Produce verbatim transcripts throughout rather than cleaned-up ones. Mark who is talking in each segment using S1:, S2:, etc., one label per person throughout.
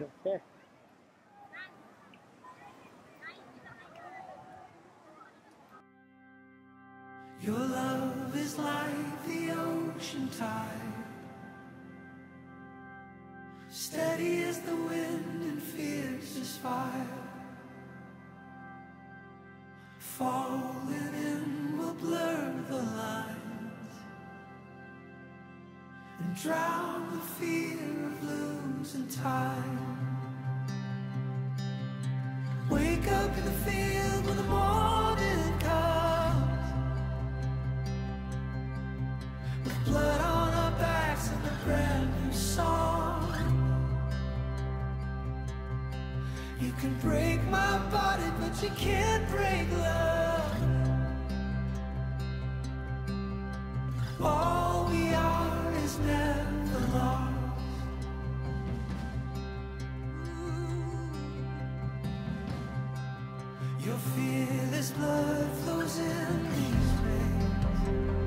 S1: Okay.
S2: Your love is like the ocean tide, steady as the wind and fierce as fire. Falling in will blur the lines and drown the fear of losing time. Wake up in the field when the morning comes, with blood on our backs and a brand new song. You can break my body, but you can't break love. All we are is never lost. Your fearless blood flows in these veins.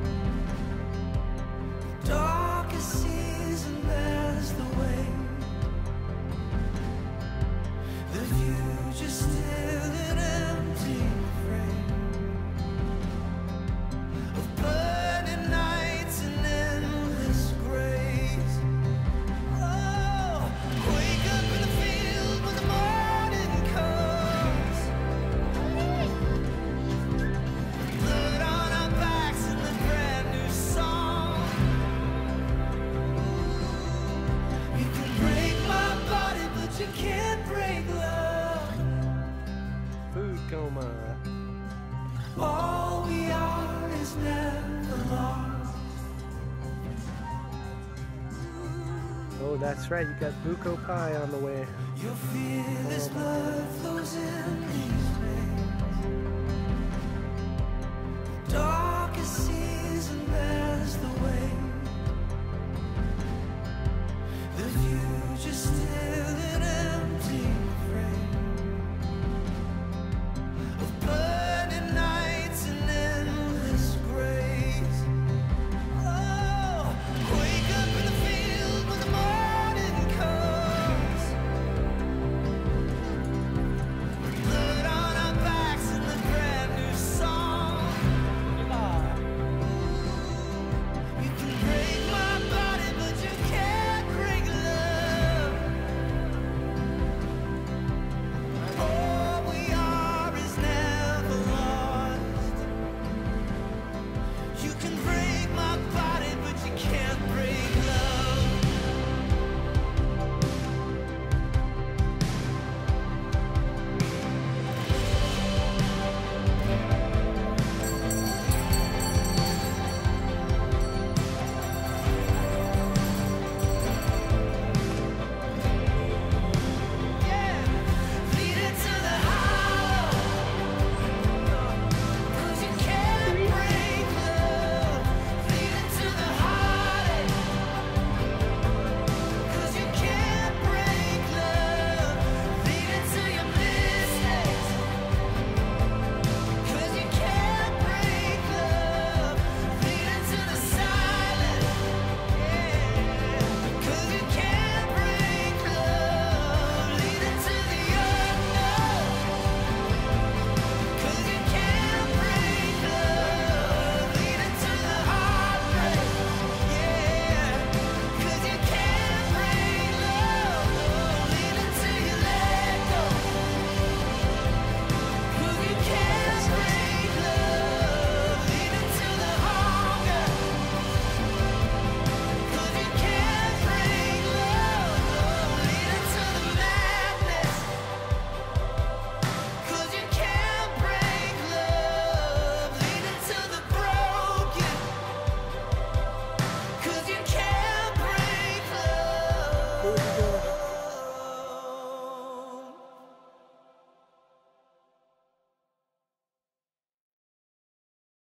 S2: The darkest season bears the weight. The future's still an empty frame of burning nights and endless grays. Oh, wake up in the field when the morning comes, blood on our backs and a brand new song. You can break my body, but you can't break love.
S1: Food coma.
S2: All we are is never lost.
S1: Oh, that's right. You got buko pie on the way.
S2: Your fearless blood flows in these veins.